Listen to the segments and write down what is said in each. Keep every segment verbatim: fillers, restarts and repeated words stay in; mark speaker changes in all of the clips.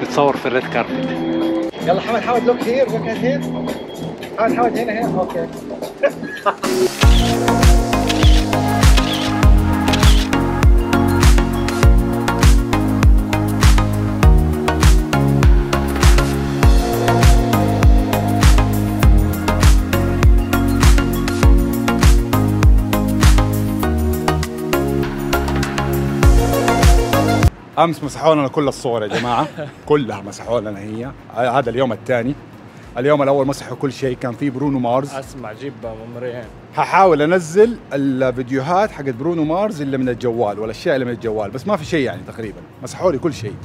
Speaker 1: بتصور في الريد كاربت.
Speaker 2: يلا حاول حاول لوك هير لوك هير حاول حاول هنا هنا اوكي. امس مسحوا لنا كل الصور يا جماعه، كلها مسحوا لنا هي. هذا اليوم الثاني. اليوم الاول مسحوا كل شيء، كان في برونو مارز.
Speaker 3: اسمع جيب ممرين.
Speaker 2: هحاول انزل الفيديوهات حقت برونو مارز اللي من الجوال والاشياء اللي من الجوال، بس ما في شيء يعني تقريبا مسحوا لي كل شيء.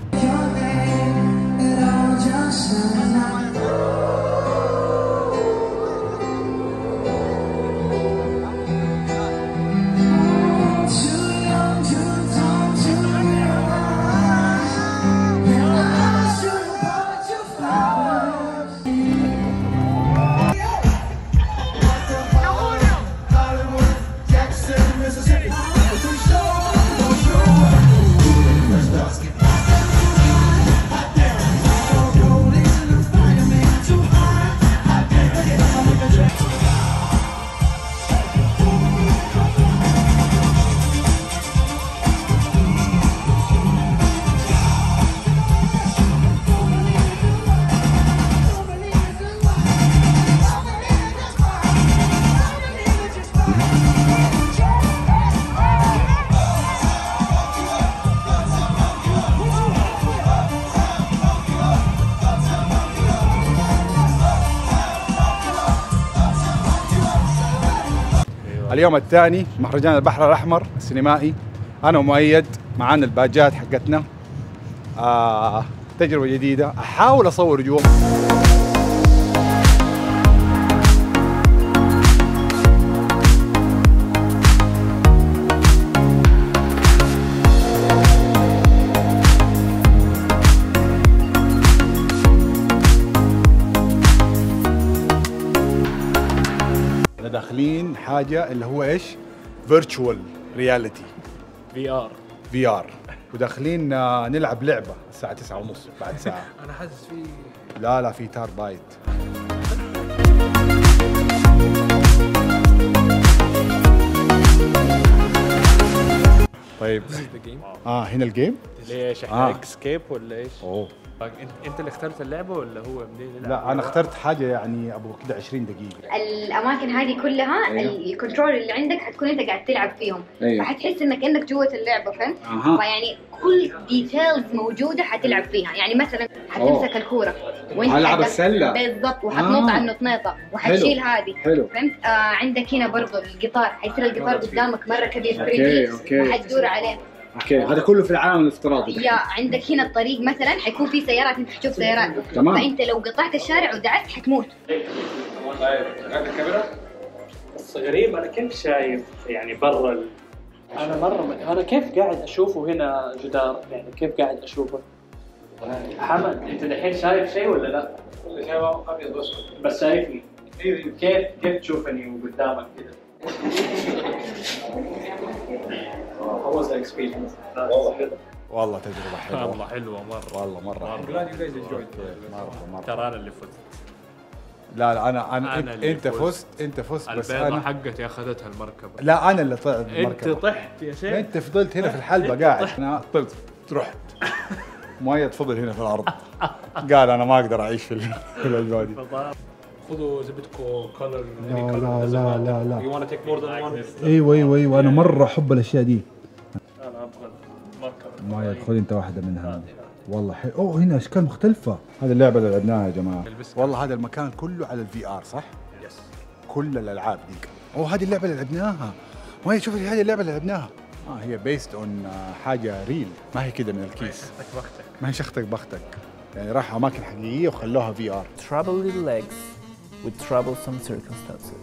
Speaker 2: اليوم الثاني مهرجان البحر الأحمر السينمائي. أنا ومؤيد معانا الباجات حقتنا. آه تجربة جديدة، أحاول أصور جوا. داخلين حاجه اللي هو ايش؟ فيرتشوال رياليتي،
Speaker 3: في ار
Speaker 2: في ار وداخلين نلعب لعبه الساعه تسعة ونص بعد ساعه.
Speaker 3: انا حاسس في
Speaker 2: لا لا في تار بايت. طيب اه هنا الجيم
Speaker 3: ليش احنا
Speaker 2: آه.
Speaker 3: اكسكيب ولا ايش؟
Speaker 2: اوه
Speaker 3: انت اللي اخترت اللعبه ولا هو منين يلعب؟
Speaker 2: لا انا اخترت حاجه يعني ابو كده عشرين دقيقه.
Speaker 4: الاماكن هذه كلها أيوه. الكنترول اللي عندك حتكون انت قاعد تلعب فيهم. أيوه. فحتحس انك انك جوه اللعبه، فهمت؟ أه. فيعني كل ديتيلز موجوده حتلعب فيها. يعني مثلا حتمسك الكوره
Speaker 2: وانت هلعب السله
Speaker 4: بالضبط، وحتنط آه. على النطنيطه وحتشيل هذه، فهمت؟ آه عندك هنا برضه القطار، حيصير القطار قدامك مره كبير ثري دي وحتدور عليه.
Speaker 2: اوكي هذا كله في العالم الافتراضي.
Speaker 4: يا عندك هنا الطريق مثلا حيكون في سيارات، انت حتشوف سيارات.
Speaker 2: تمام.
Speaker 4: فانت لو قطعت الشارع ودعست حتموت.
Speaker 3: الكاميرا بس غريب. انا كيف شايف يعني برا ال... انا مره م... انا كيف قاعد اشوفه هنا جدار، يعني كيف قاعد اشوفه؟ حمد انت الحين شايف شيء ولا لا؟ اللي شايفه ابيض واسود بس شايفني. كيف كيف تشوفني وقدامك كذا؟ How was the experience?
Speaker 2: والله تجربة حلوة.
Speaker 3: والله حلوة مرة.
Speaker 2: والله مرة
Speaker 3: حلوة. مرة مرة. ترى أنا اللي فزت.
Speaker 2: لا لا أنا أنا, أنا أنت فزت أنت فزت بس أنا
Speaker 3: البيضة حقتي أخذتها المركبة.
Speaker 2: لا أنا اللي طلعت المركبة.
Speaker 3: أنت طحت يا شيخ.
Speaker 2: أنت فضلت هنا في الحلبة قاعد. أنا طلت رحت. مؤيد فضل هنا في الأرض. قال أنا ما أقدر أعيش في الأجواء دي.
Speaker 3: خذوا زبدكم كولر.
Speaker 2: لا لا لا لا لا.
Speaker 3: You wanna take more than one?
Speaker 2: ايوه ايوه ايوه انا مره احب الاشياء دي.
Speaker 3: انا ابغى المركبه.
Speaker 2: ما خذ انت واحده منها. والله حلو. اوه هنا اشكال مختلفه. هذه اللعبه اللي لعبناها يا جماعه. والله هذا المكان كله على الفي ار صح؟ يس. كل الالعاب ديك. اوه هذه اللعبه اللي لعبناها. ما شوف هذه اللعبه اللي لعبناها. اه هي بيست اون حاجه ريل، ما هي كده من الكيس. ما هي شختك بختك. يعني راحوا اماكن حقيقيه وخلوها في ار.
Speaker 5: Trouble little legs with troublesome circumstances.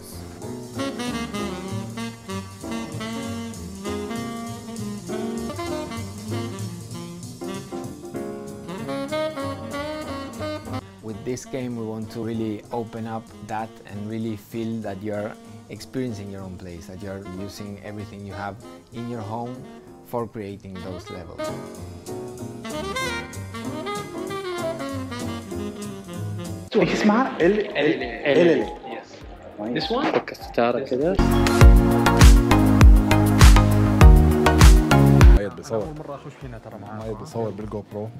Speaker 5: With this game we want to really open up that and really feel that you're experiencing your own place, that you're using everything you have in your home for creating those levels.
Speaker 2: ايش اسمها؟ ال ال ال
Speaker 3: This one فك الستارة كذا.
Speaker 2: مايد بيصور أول مرة أخش هنا ترى معاه مايد بيصور بالجو برو.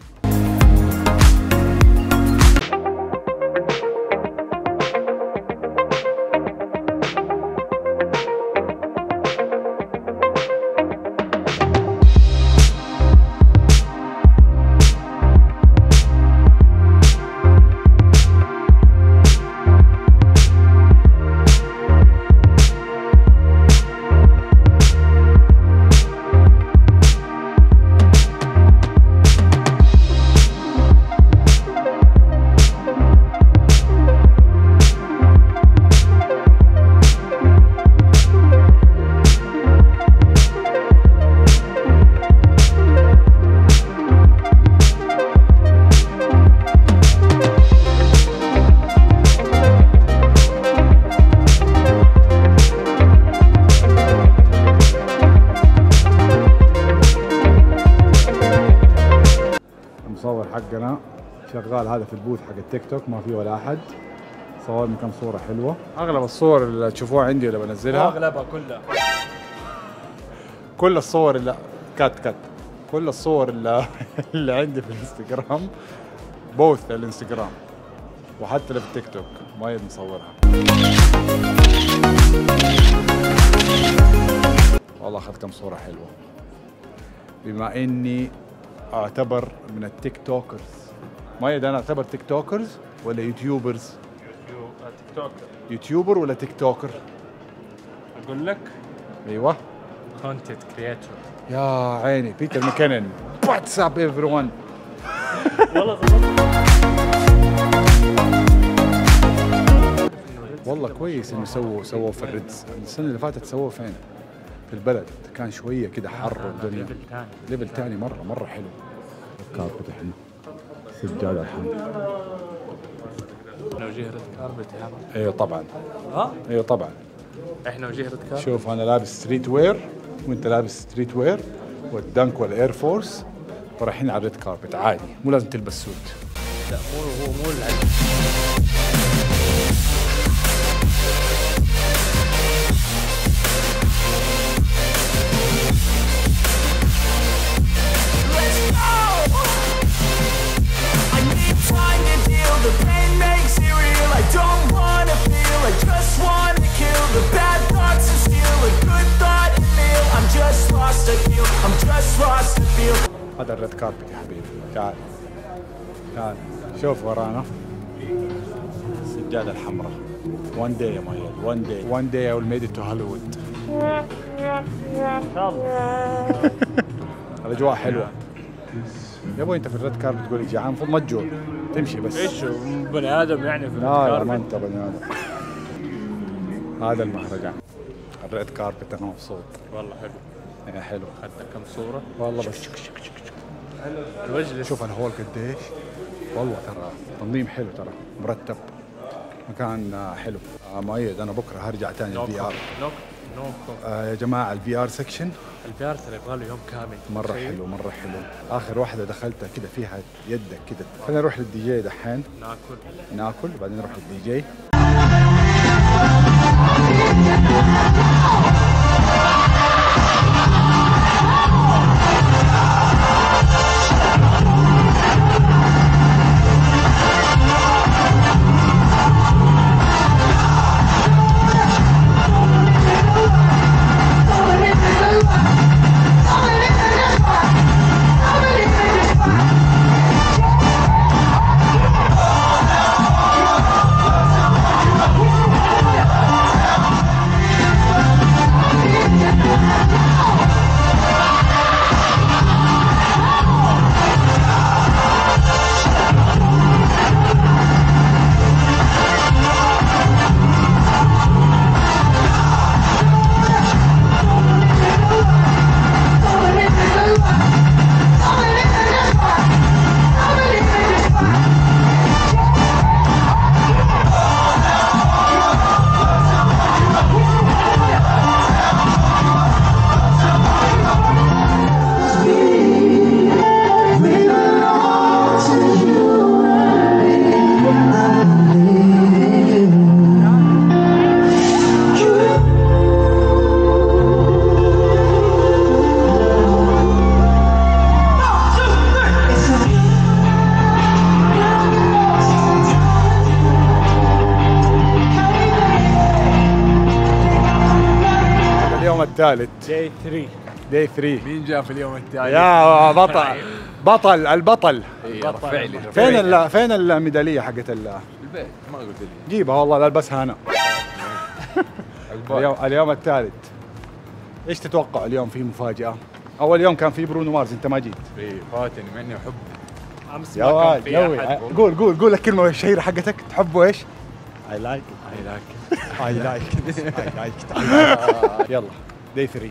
Speaker 2: المصور حقنا شغال هذا في البوث حق التيك توك، ما في ولا احد. صورنا كم صورة حلوة. اغلب الصور اللي تشوفوها عندي اللي بنزلها
Speaker 3: اغلبها كلها
Speaker 2: كل الصور اللي كات كات كل الصور اللي, اللي عندي في الانستغرام بوث الانستغرام وحتى اللي في التيك توك مايد مصورها. والله اخذت كم صورة حلوة. بما اني اعتبر من التيك توكرز، مايد انا اعتبر تيك توكرز ولا يوتيوبرز؟
Speaker 3: تيك توكر.
Speaker 2: يوتيوبر ولا تيك توكر؟
Speaker 3: اقول لك
Speaker 2: ايوه
Speaker 3: كونتنت كرياتور.
Speaker 2: يا عيني بيتر ماكينن. واتساب ايفري ون.
Speaker 3: والله
Speaker 2: والله كويس انه سووا سووا في الريدز. السنه اللي فاتت سووا فين؟ في البلد كان شويه كده حر والدنيا ليفل ثاني مره مره حلو. الكاربت احنا سجاده الحمد.
Speaker 3: احنا وجيه ريد كاربت يا عم.
Speaker 2: ايوه طبعا.
Speaker 3: ها؟
Speaker 2: ايوه طبعا.
Speaker 3: احنا وجيه ريد كاربت.
Speaker 2: شوف انا لابس ستريت وير وانت لابس ستريت وير والدنك والاير فورس ورايحين على الريد كاربت عادي، مو لازم تلبس سوت.
Speaker 3: لا مو هو مو العدل.
Speaker 2: هذا الريد كاربت يا حبيبي. تعال تعال شوف ورانا السجادة الحمراء. one day يا مايل one day one day I will made it to Hollywood. الأجواء حلوة يا ابوي. انت في الريد كاربت تقول لي جعان، المفروض ما تجوع تمشي بس.
Speaker 3: ايش بني ادم يعني في الريد
Speaker 2: لا
Speaker 3: كاربت؟
Speaker 2: يا ما انت بني ادم. هذا المهرجان الريد كاربت. انا مبسوط
Speaker 3: والله حلو.
Speaker 2: يا حلو.
Speaker 3: اخذنا كم صورة
Speaker 2: والله بس
Speaker 3: الوجه.
Speaker 2: شوف الهول قديش والله، ترى تنظيم حلو، ترى مرتب، مكان حلو. آه مؤيد انا بكره هرجع ثاني الفي ار.
Speaker 3: نو نو
Speaker 2: آه يا جماعه الفي ار سكشن
Speaker 3: الفي ار ترى يبغى له يوم كامل.
Speaker 2: مره حلو مره حلو. اخر واحده دخلتها كده فيها يدك كده. خلينا نروح للدي جي دحين
Speaker 3: ناكل
Speaker 2: ناكل بعدين نروح للدي جي. الثالث.
Speaker 1: داي ثلاثة.
Speaker 2: داي ثلاثة.
Speaker 1: مين جاء في اليوم الثالث؟
Speaker 2: يا بطل بطل البطل.
Speaker 1: فعلي.
Speaker 2: فين ال فين الميداليه حقت ال
Speaker 1: البيت ما قلت لي.
Speaker 2: جيبها والله لا البسها انا. اليوم اليوم الثالث. ايش تتوقع اليوم في مفاجأة؟ اول يوم كان في برونو مارس انت ما جيت.
Speaker 1: اي فاتني مع اني احب.
Speaker 3: امس
Speaker 2: يا
Speaker 3: ما كان
Speaker 2: واد
Speaker 3: في
Speaker 2: جوي
Speaker 3: احد.
Speaker 2: قول قول قول الكلمة الشهيرة حقتك تحبه ايش؟
Speaker 1: I like it. I like it.
Speaker 2: I like it. I like it. يلا داي ثلاثة.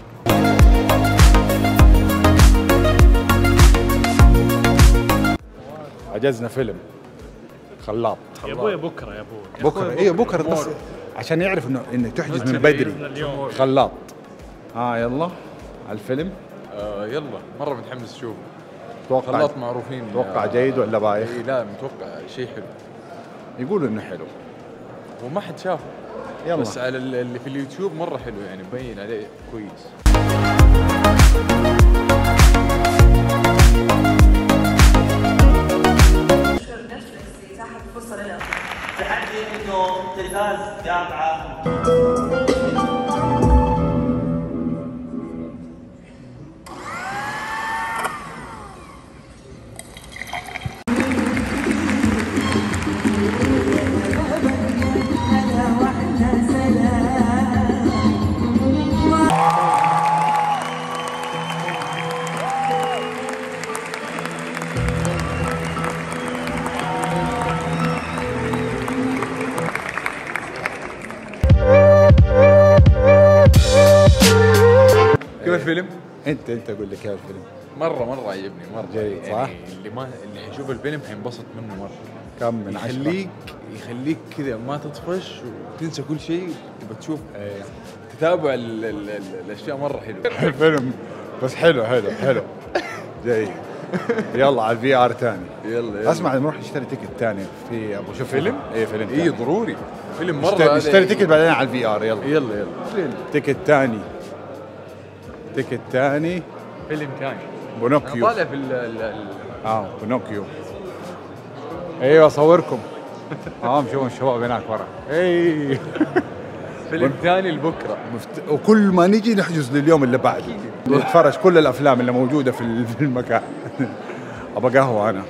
Speaker 2: حجزنا فيلم خلاط.
Speaker 3: يا ابوي بكره يا ابوي.
Speaker 2: بكره ايوه بكره بس عشان يعرف انه انك تحجز من بدري.
Speaker 3: اليوم.
Speaker 2: خلاط. اه يلا على الفيلم.
Speaker 1: آه يلا مرة متحمس اشوفه.
Speaker 2: توقع
Speaker 1: خلاط معروفين.
Speaker 2: توقع جيد ولا بايخ؟
Speaker 1: اي لا متوقع شيء حلو.
Speaker 2: يقولوا انه حلو.
Speaker 1: وما حد شافه.
Speaker 2: يلا
Speaker 1: بس على اللي في اليوتيوب مرة حلو يعني مبين عليه كويس.
Speaker 6: تحدي انه تلفاز جامعه.
Speaker 1: كيف الفيلم؟
Speaker 2: انت انت قول لي كيف الفيلم.
Speaker 1: مرة مرة عجبني مرة.
Speaker 2: جيد، صح؟
Speaker 1: يعني اللي ما اللي حيشوف الفيلم حينبسط منه مرة.
Speaker 2: كم من عشرة؟
Speaker 1: يخليك يخليك كذا ما تطفش وتنسى كل شيء تبغى تشوف. تتابع ال ال ال الاشياء مرة حلوة.
Speaker 2: الفيلم بس حلو حلو حلو. جيد. يلا على الفي ار ثاني.
Speaker 1: يلا يلا.
Speaker 2: اسمع نروح نشتري تيكت ثاني في ابو شوف
Speaker 1: فيلم؟
Speaker 2: اي فيلم
Speaker 1: اي ضروري. فيلم مرة
Speaker 2: نشتري,
Speaker 1: هذا
Speaker 2: نشتري تيكت بعدين على الفي ار. يلا
Speaker 1: يلا يلا.
Speaker 2: تيكت ثاني. تيكت ثاني
Speaker 1: فيلم ثاني.
Speaker 2: بونوكيو.
Speaker 1: طالع في ال ال
Speaker 2: اه بونوكيو. ايوه اصوركم. اه شوفوا الشباب هناك ورا. اي
Speaker 1: فيلم ثاني لبكره.
Speaker 2: مفت... وكل ما نجي نحجز لليوم اللي بعده نتفرج كل الافلام اللي موجوده في في المكان. ابغى قهوه انا.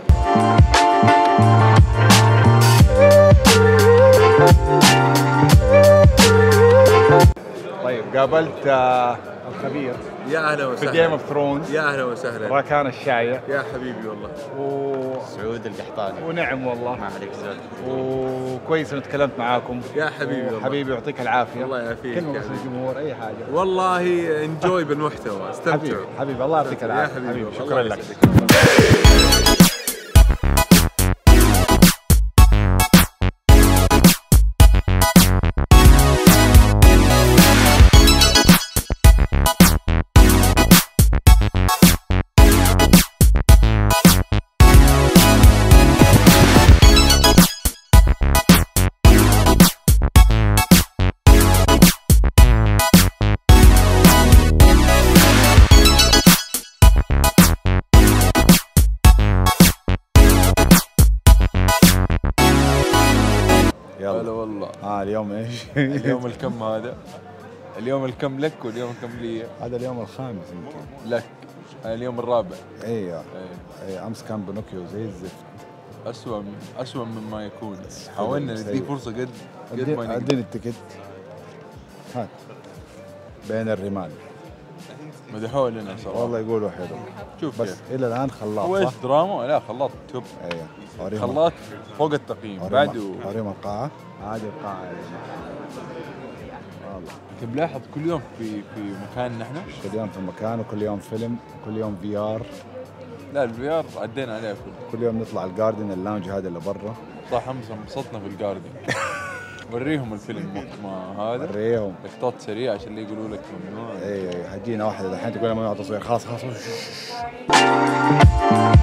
Speaker 2: طيب قابلت آه الخبير
Speaker 1: يا اهلا
Speaker 2: في جيم
Speaker 1: وسهلا.
Speaker 2: اوف ثرونز
Speaker 1: يا اهلا وسهلا.
Speaker 2: راكان الشايع
Speaker 1: يا حبيبي والله.
Speaker 2: و...
Speaker 7: سعود القحطاني.
Speaker 2: ونعم والله
Speaker 7: ما عليك زود.
Speaker 2: وكويس اني تكلمت معاكم.
Speaker 1: يا حبيبي والله.
Speaker 2: حبيبي يعطيك العافيه.
Speaker 1: الله يعافيك.
Speaker 2: كلمه
Speaker 1: يا
Speaker 2: بس
Speaker 1: حبيبي.
Speaker 2: للجمهور اي حاجه.
Speaker 1: والله انجوي بالمحتوى
Speaker 2: حبيبي
Speaker 1: استمتعوا.
Speaker 2: حبيبي الله يعطيك
Speaker 1: يا
Speaker 2: العافيه.
Speaker 1: حبيبي
Speaker 2: حبيبي
Speaker 1: والله.
Speaker 2: شكرا
Speaker 1: الله
Speaker 2: لك.
Speaker 1: يسعدك. هلا
Speaker 2: يلا
Speaker 1: والله.
Speaker 2: اه اليوم ايش؟
Speaker 1: اليوم الكم هذا؟ اليوم الكم لك واليوم الكم لي؟
Speaker 2: هذا اليوم الخامس يمكن.
Speaker 1: لك. أنا اليوم الرابع.
Speaker 2: ايوه
Speaker 1: إيه.
Speaker 2: اي امس كان بنوكيو زي الزفت.
Speaker 1: أسوأ أسوأ مما يكون. حاولنا
Speaker 2: سيء.
Speaker 1: نديه فرصة قد قد ما
Speaker 2: اديني
Speaker 1: نقدر.
Speaker 2: اديني التيكت. هات بين الرمال.
Speaker 1: مدحوه لنا صراحة.
Speaker 2: والله يقولوا حلو.
Speaker 1: شوف
Speaker 2: بس
Speaker 1: كيف.
Speaker 2: الى الان خلاط
Speaker 1: هو ايش
Speaker 2: صح؟
Speaker 1: دراما؟ لا خلاط توب.
Speaker 2: ايوه أوريهم-
Speaker 1: خلاط فوق التقييم.
Speaker 2: أوريهم-
Speaker 1: بعده
Speaker 2: اوريهم القاعه. هذه القاعه يا جماعه. والله
Speaker 1: انت ملاحظ كل يوم في في مكاننا احنا؟
Speaker 2: كل يوم في مكان وكل يوم فيلم وكل يوم في ار.
Speaker 1: لا الفي ار عدينا عليه كله.
Speaker 2: كل يوم نطلع الجاردن اللانج هذا اللي برا.
Speaker 1: صح امس انبسطنا في الجاردن. وريهم الفيلم وقت ما هذا.
Speaker 2: وريهم.
Speaker 1: لقطات سريعة عشان اللي يقولوا لك ممنوع.
Speaker 2: اي اي حجينا واحده الحين تقول لنا ممنوع تصوير خلاص خلاص.